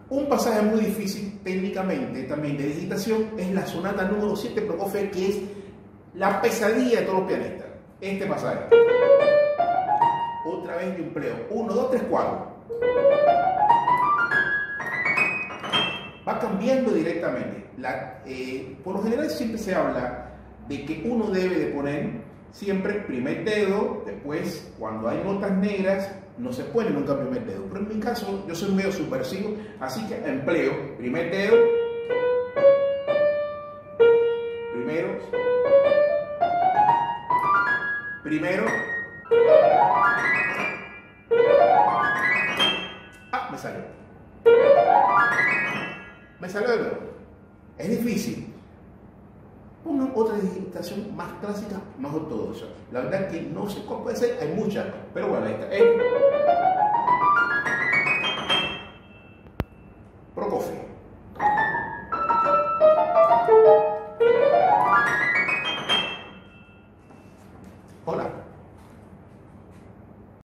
Un pasaje muy difícil técnicamente también de digitación es la sonata número 7 Prokofiev, que es la pesadilla de todos los pianistas. Este pasaje. Otra vez yo empleo 1, 2, 3, 4. Va cambiando directamente. Por lo general siempre se habla de que uno debe de poner siempre primer dedo, después cuando hay notas negras no se pone nunca primer dedo. Pero en mi caso yo soy medio subversivo, así que empleo primer dedo, primero, me salió. Me salió de nuevo. Es difícil. Pongan otra digitación más clásica, más ortodoxa. La verdad es que no sé cuál puede ser, hay muchas, pero bueno, ahí está. Prokofiev. Hola.